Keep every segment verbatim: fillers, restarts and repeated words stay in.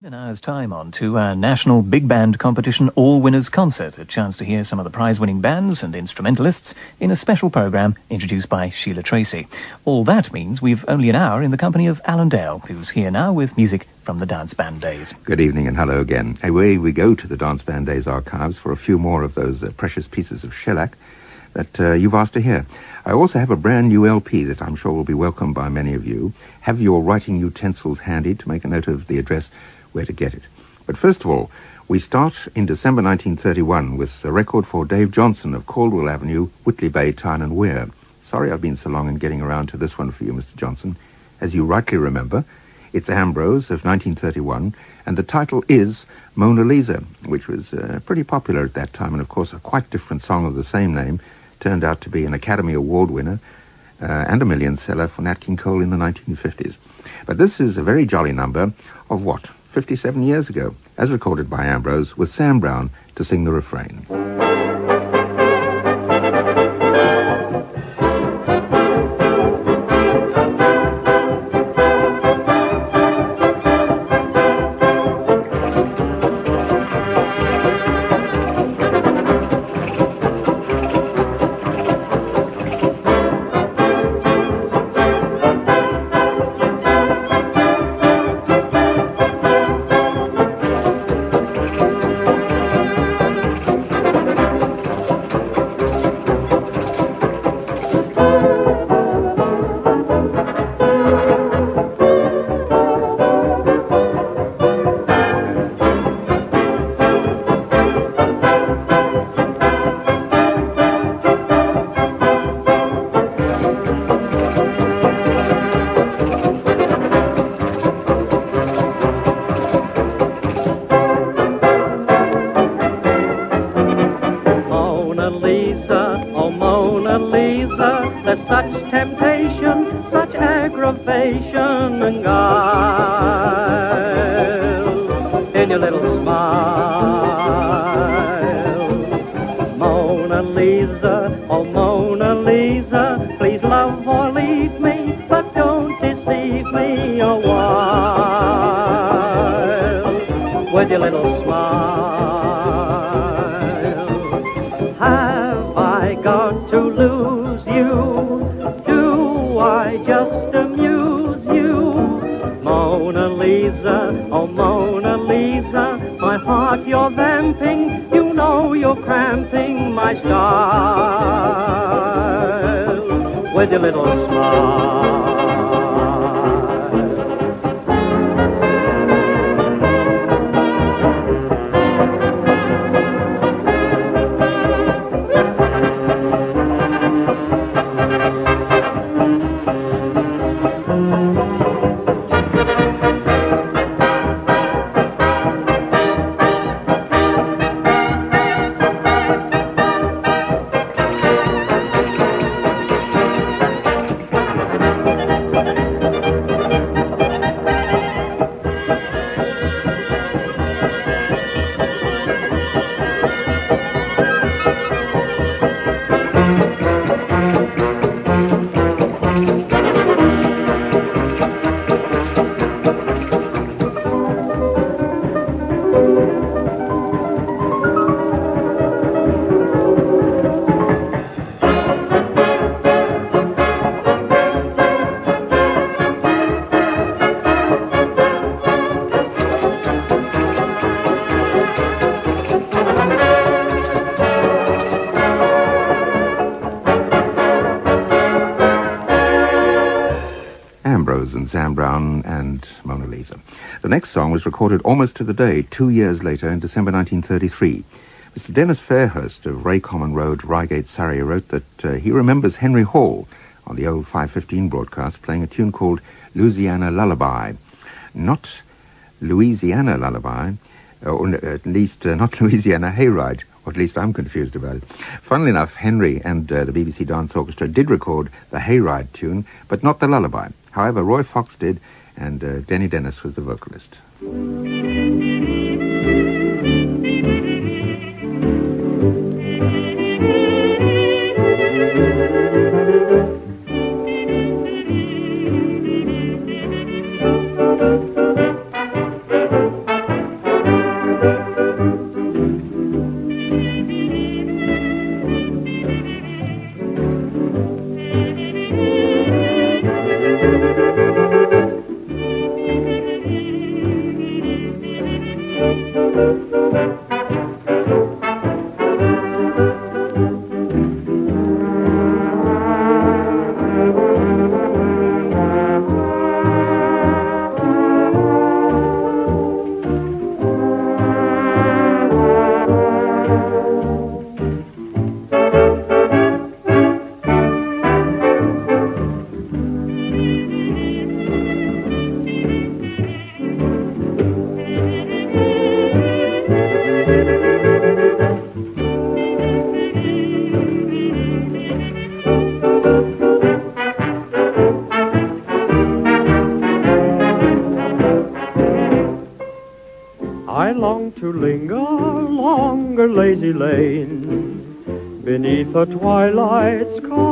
An hour's time on to our national big band competition all winners concert, a chance to hear some of the prize-winning bands and instrumentalists in a special programme introduced by Sheila Tracy. All that means we've only an hour in the company of Alan Dell, who's here now with music from the Dance Band Days. Good evening and hello again. Away we go to the Dance Band Days archives for a few more of those uh, precious pieces of shellac that uh, you've asked to hear. I also have a brand new L P that I'm sure will be welcomed by many of you. Have your writing utensils handy to make a note of the address where to get it. But first of all, we start in December nineteen thirty-one with a record for Dave Johnson of Caldwell Avenue, Whitley Bay, Tyne and Wear. Sorry I've been so long in getting around to this one for you, Mister Johnson. As you rightly remember, it's Ambrose of nineteen thirty-one, and the title is Mona Lisa, which was uh, pretty popular at that time, and of course a quite different song of the same name turned out to be an Academy Award winner uh, and a million seller for Nat King Cole in the nineteen fifties. But this is a very jolly number of what? fifty-seven years ago, as recorded by Ambrose, with Sam Browne to sing the refrain. And Sam Browne and Mona Lisa. The next song was recorded almost to the day, two years later, in December nineteen thirty-three. Mister Dennis Fairhurst of Raycommon Road, Reigate, Surrey, wrote that uh, he remembers Henry Hall on the old five fifteen broadcast playing a tune called Louisiana Lullaby. Not Louisiana Lullaby, or at least uh, not Louisiana Hayride, or at least I'm confused about it. Funnily enough, Henry and uh, the B B C Dance Orchestra did record the Hayride tune, but not the lullaby. However, Roy Fox did, and uh, Denny Dennis was the vocalist. to linger along a lazy lane beneath a twilight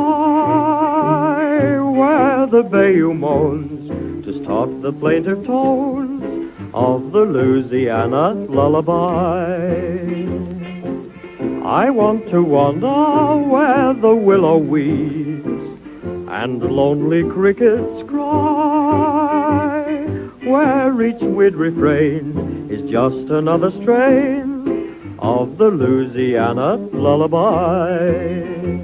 sky, where the bayou moans to stop the plaintive tones of the Louisiana lullaby. I want to wander where the willow weeps and lonely crickets cry, where each weird refrain is just another strain of the Louisiana lullaby.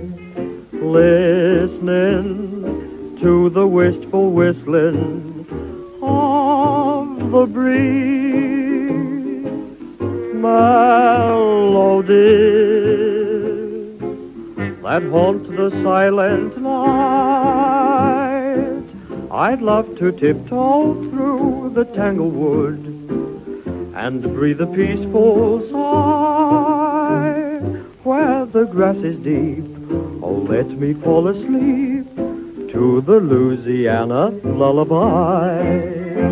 Listening to the wistful whistling of the breeze, melodies that haunt the silent night. I'd love to tiptoe through the tangled wood and breathe a peaceful sigh, where the grass is deep. Oh, let me fall asleep to the Louisiana lullaby.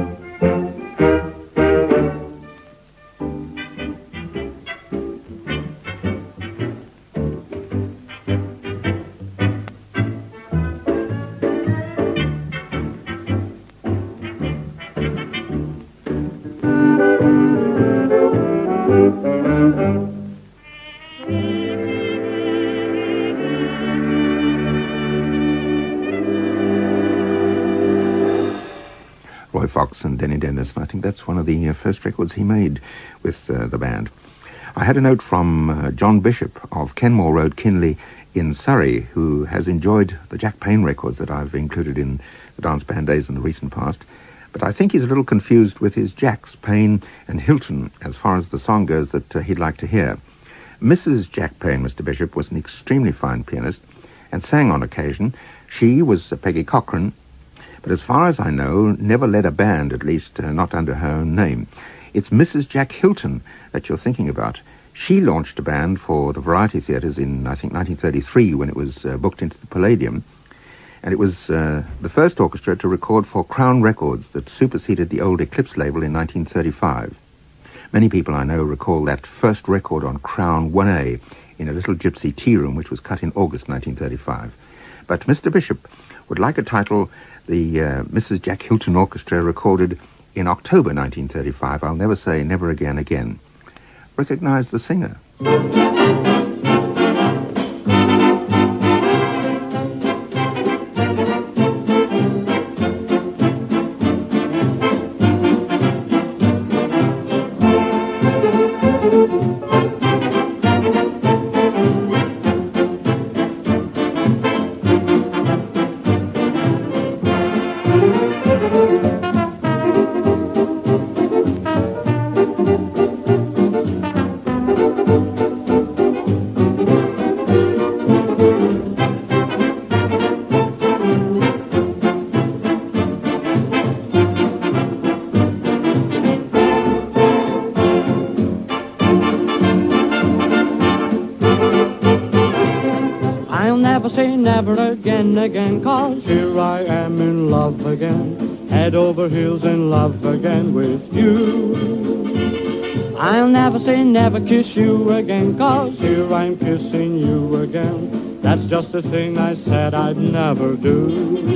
Fox and Denny Dennis, and I think that's one of the uh, first records he made with uh, the band. I had a note from uh, John Bishop of Kenmore Road, Kinley in Surrey, who has enjoyed the Jack Payne records that I've included in the Dance Band Days in the recent past, but I think he's a little confused with his Jacks, Payne and Hylton as far as the song goes that uh, he'd like to hear. Missus Jack Payne, Mister Bishop, was an extremely fine pianist and sang on occasion. She was uh, Peggy Cochran, but as far as I know, never led a band, at least uh, not under her own name. It's Missus Jack Hylton that you're thinking about. She launched a band for the Variety Theatres in, I think, nineteen thirty-three, when it was uh, booked into the Palladium. And it was uh, the first orchestra to record for Crown Records that superseded the old Eclipse label in nineteen thirty-five. Many people I know recall that first record on Crown one A in a little gypsy tea room, which was cut in August nineteen thirty-five. But Mister Bishop would like a title the uh, Missus Jack Hylton Orchestra recorded in October nineteen thirty-five. I'll never say never again again. Recognize the singer. Again, 'cause here I am in love again, head over heels in love again with you. I'll never say never kiss you again, 'cause here I'm kissing you again. That's just the thing I said I'd never do.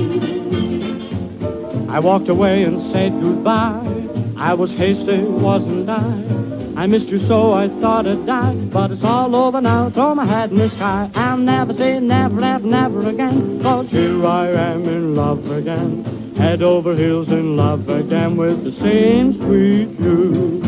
I walked away and said goodbye. I was hasty, wasn't I? I missed you so I thought I'd die, but it's all over now, throw my hat in the sky. I'll never say never, never, never again, 'cause here I am in love again, head over heels in love again with the same sweet you.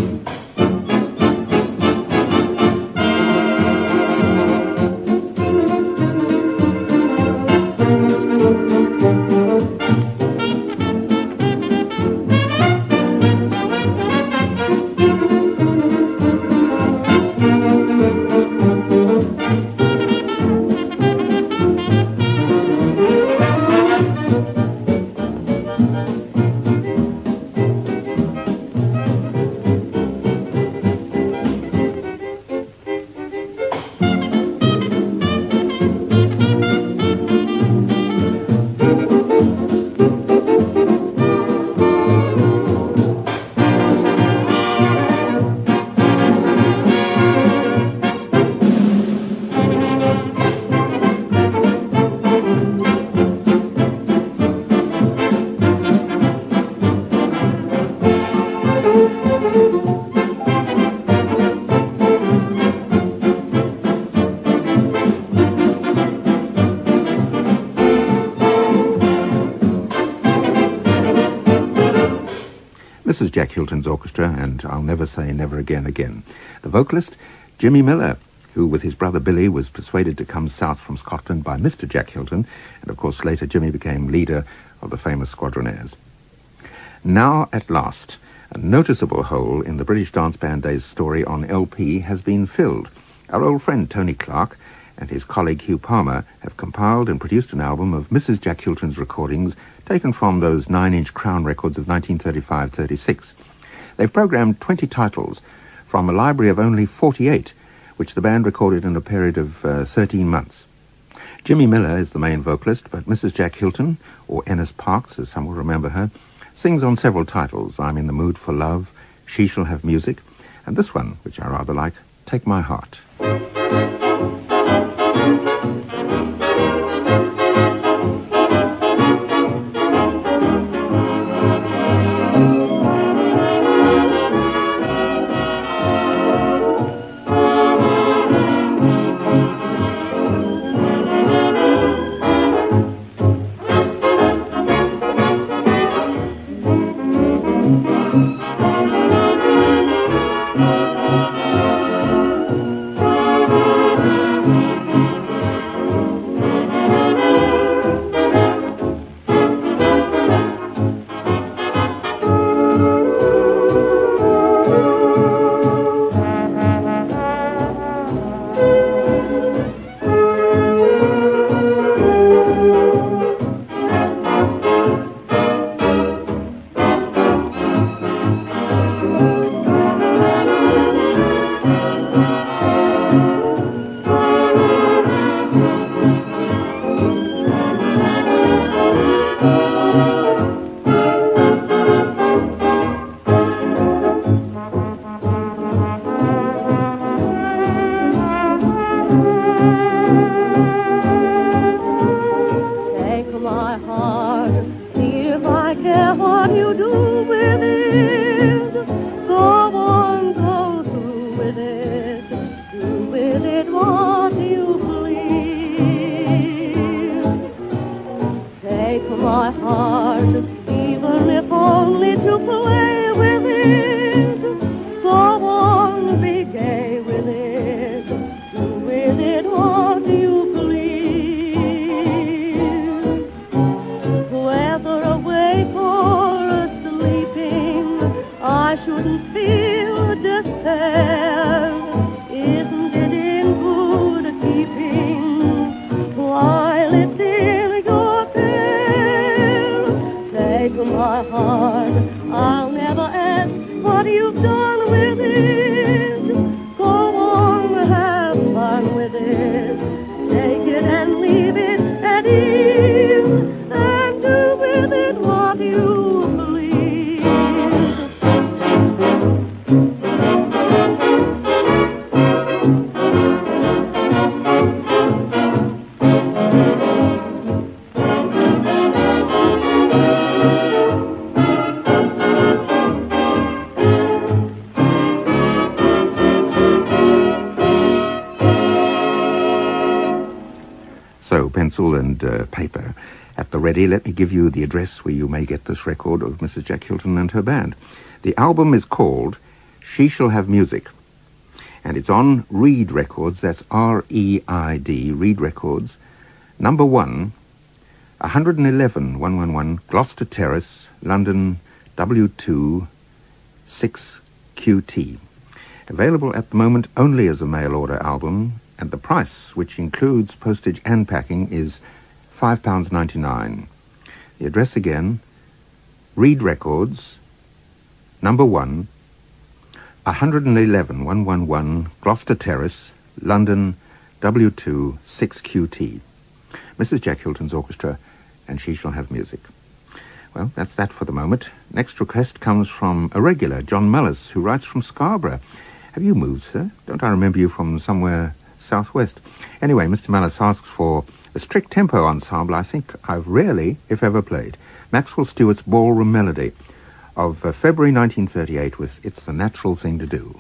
Missus Jack Hylton's orchestra, and I'll Never Say Never Again Again. The vocalist, Jimmy Miller, who with his brother Billy was persuaded to come south from Scotland by Mister Jack Hylton, and of course later Jimmy became leader of the famous Squadronaires. Now, at last, a noticeable hole in the British Dance Band Days story on L P has been filled. Our old friend Tony Clark and his colleague Hugh Palmer have compiled and produced an album of Missus Jack Hylton's recordings taken from those nine-inch Crown records of nineteen thirty-five thirty-six. They've programmed twenty titles from a library of only forty-eight, which the band recorded in a period of uh, thirteen months. Jimmy Miller is the main vocalist, but Missus Jack Hylton, or Ennis Parks as some will remember her, sings on several titles: I'm in the Mood for Love, She Shall Have Music, and this one, which I rather like, Take My Heart. Pencil and uh, paper at the ready. Let me give you the address where you may get this record of Missus Jack Hylton and her band. The album is called She Shall Have Music, and it's on Reed Records. That's R E I D, Reed Records, number one, one eleven, one eleven, Gloucester Terrace, London, W two six Q T. Available at the moment only as a mail-order album, and the price, which includes postage and packing, is five pounds ninety-nine. The address again, Reed Records, number one, one eleven, one eleven, Gloucester Terrace, London, W two six Q T. Missus Jack Hylton's orchestra, and She Shall Have Music. Well, that's that for the moment. Next request comes from a regular, John Mullis, who writes from Scarborough. Have you moved, sir? Don't I remember you from somewhere southwest? Anyway, Mister Mullis asks for a strict tempo ensemble I think I've rarely, if ever, played. Maxwell Stewart's Ballroom Melody of uh, February nineteen thirty-eight with It's the Natural Thing to Do.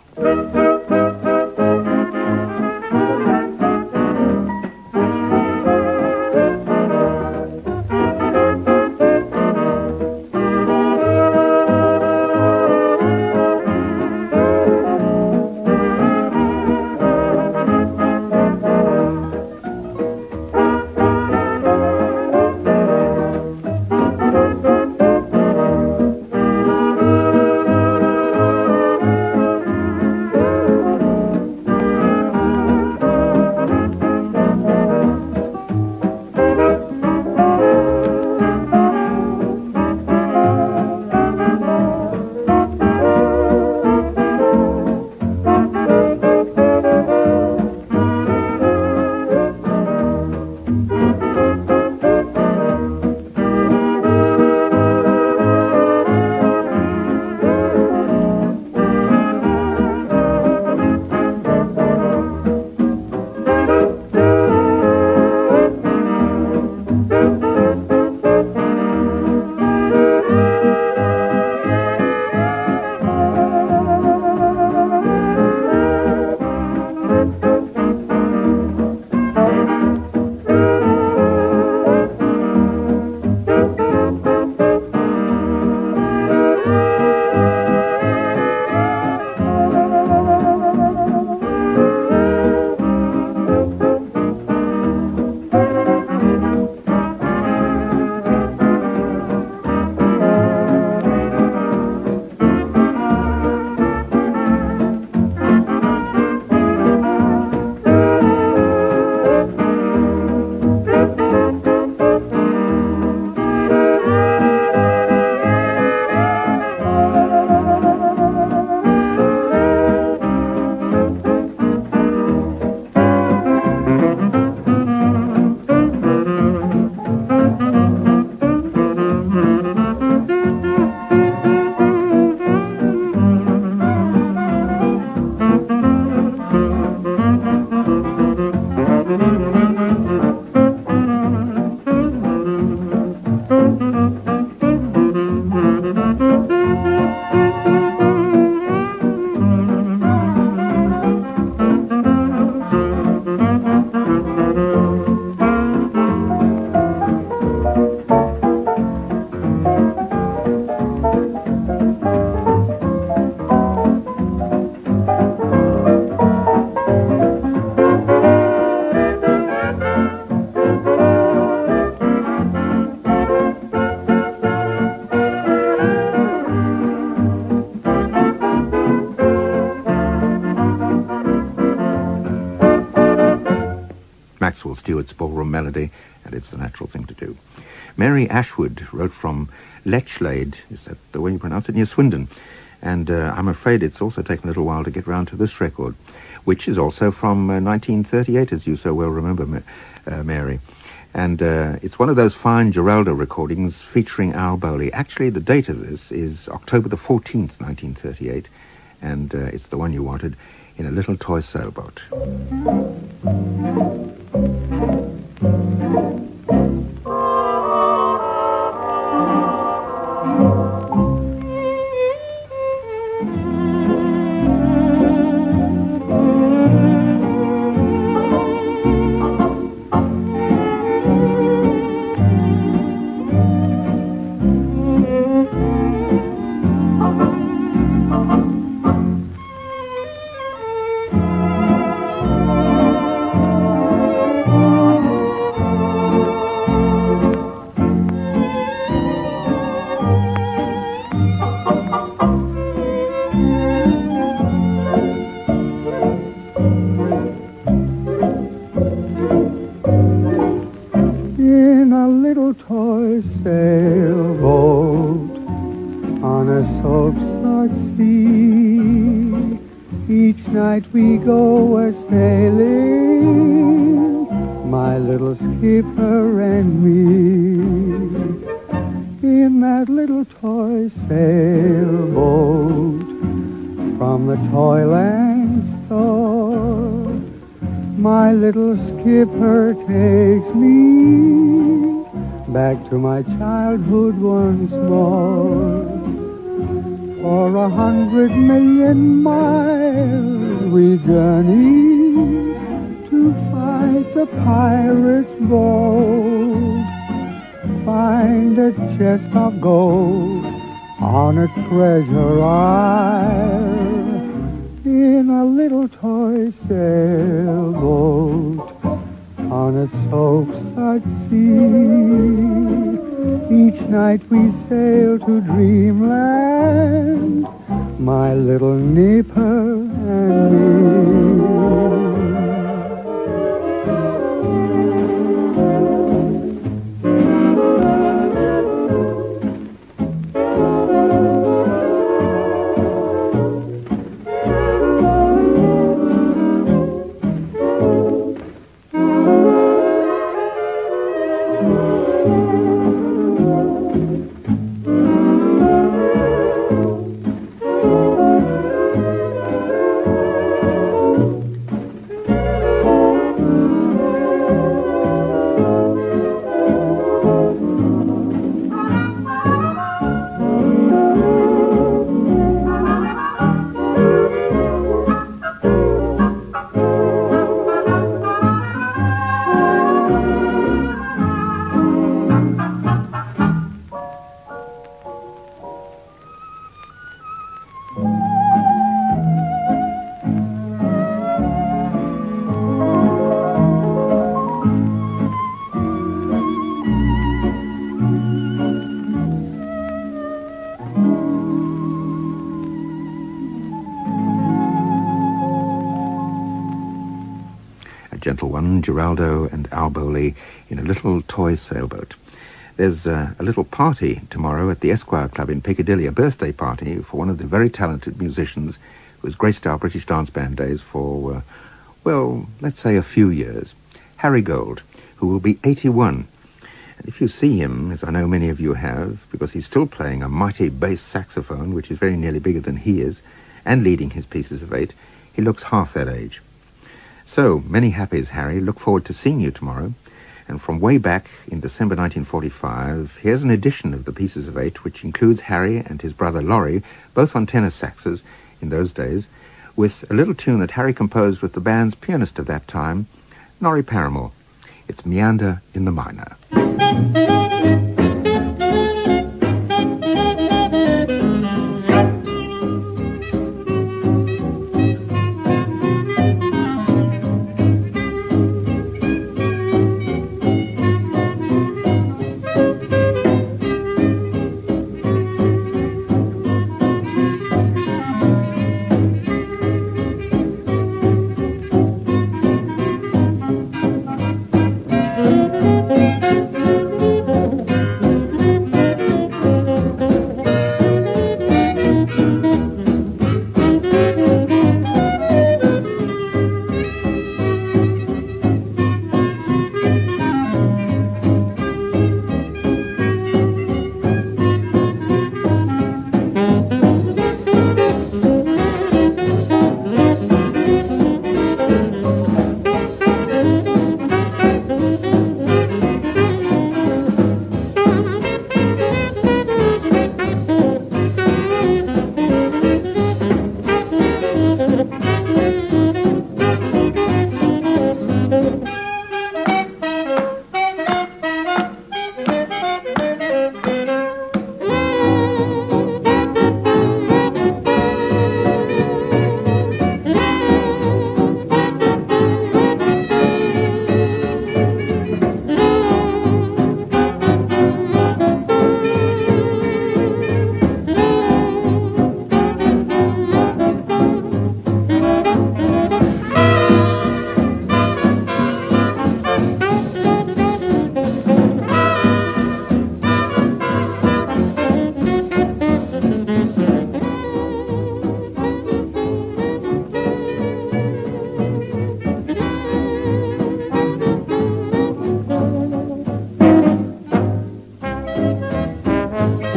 Maxwell Stewart's ballroom melody, and it's the natural thing to do. Mary Ashwood wrote from Lechlade, is that the way you pronounce it, near Swindon, and uh, I'm afraid it's also taken a little while to get round to this record, which is also from uh, nineteen thirty-eight, as you so well remember, Ma- uh, Mary. And uh, it's one of those fine Geraldo recordings featuring Al Bowley. Actually, the date of this is October the fourteenth, nineteen thirty-eight, and uh, it's the one you wanted, in a little toy sailboat. We go a-sailing, my little skipper and me, in that little toy sailboat from the Toyland store. My little skipper takes me back to my childhood once more. For a hundred million miles we journey to fight the pirates bold, find a chest of gold on a treasure isle, in a little toy sailboat on a soap-suds sea. Each night we sail to dreamland, my little nipper and me. Gentle one, Geraldo and Al Bowley in a little toy sailboat. There's uh, a little party tomorrow at the Esquire Club in Piccadilly, a birthday party for one of the very talented musicians who has graced our British dance band days for, uh, well, let's say a few years. Harry Gold, who will be eighty-one. And if you see him, as I know many of you have, because he's still playing a mighty bass saxophone, which is very nearly bigger than he is, and leading his pieces of eight, he looks half that age. So, many happies, Harry. Look forward to seeing you tomorrow. And from way back in December nineteen forty-five, here's an edition of the Pieces of Eight, which includes Harry and his brother Laurie, both on tenor saxes in those days, with a little tune that Harry composed with the band's pianist of that time, Norrie Paramore. It's Meander in the Minor.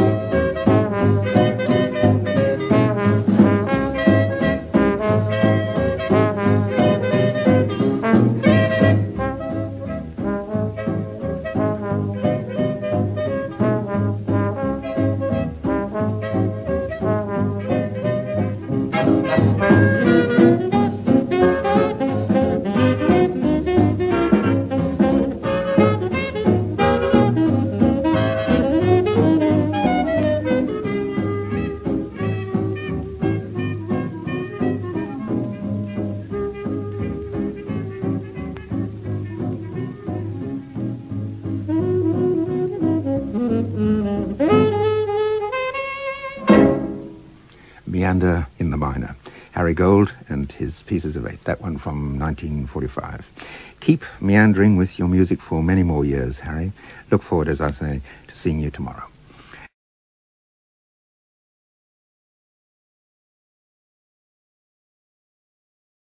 Meander in the Minor. Harry Gold and his Pieces of Eight, that one from nineteen forty-five. Keep meandering with your music for many more years, Harry. Look forward, as I say, to seeing you tomorrow.